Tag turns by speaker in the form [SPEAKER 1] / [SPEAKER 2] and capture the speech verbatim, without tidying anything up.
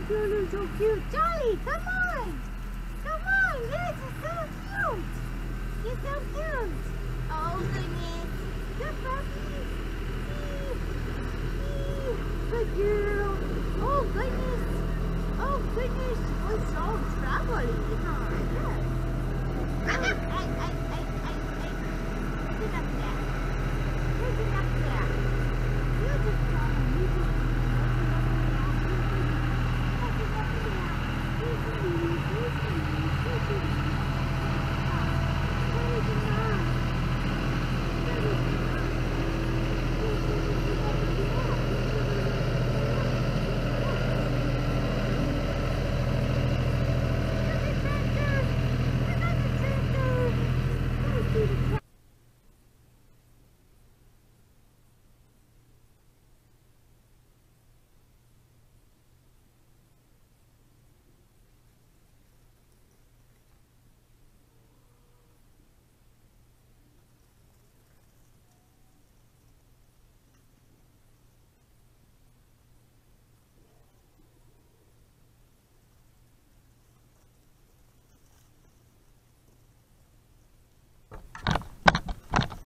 [SPEAKER 1] you're so cute. Charlie, come on. Come on. Yes, you're so cute. You're so cute. Oh, goodness. Good puppy. Good girl. Oh, goodness. Oh, goodness. You're so troubling, huh? Yes. Oh, I, I, I, I, I. Good enough, Dad.